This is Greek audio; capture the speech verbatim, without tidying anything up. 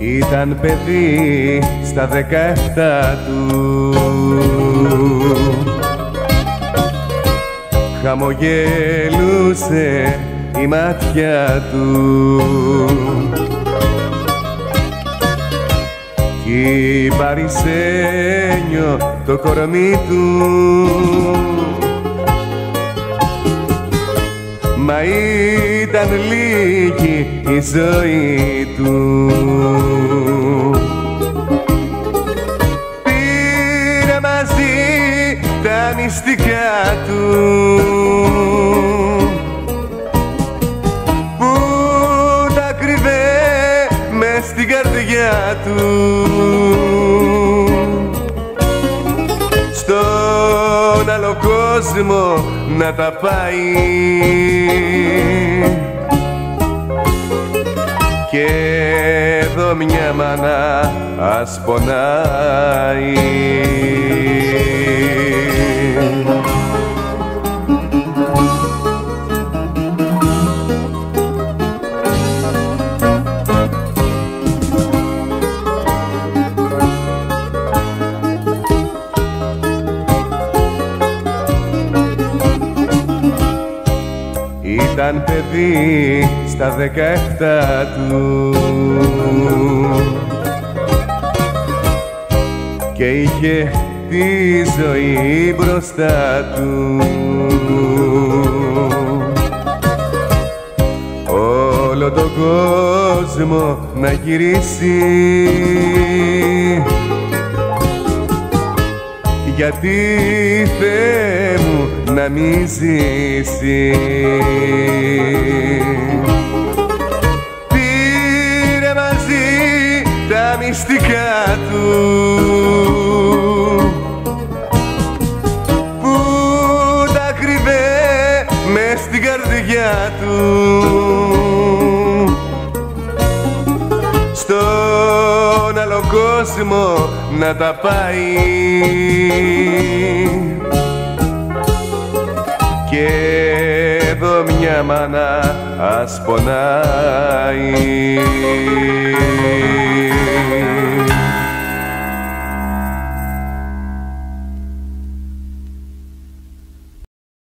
Ήταν παιδί στα δεκαεφτά του, χαμογελούσε η μάτια του κι παρισένιο το κορμί του, μα ήταν λίγη η ζωή του. Πήρε μαζί τα μυστικά του που τα κρύβε μες στην καρδιά του, στον άλλο κόσμο να τα πάει και εδώ μια μάνα ας πονάει. Ήταν παιδί στα δεκαεφτά του και είχε τη ζωή μπροστά του, όλο τον κόσμο να γυρίσει, γιατί Θεέ μου να μη ζήσει. Πήρε μαζί τα μυστικά του που τα κρύβε μες στην καρδιά του, στον άλλο κόσμο να τα πάει και εδώ μια μάνα ας πονάει.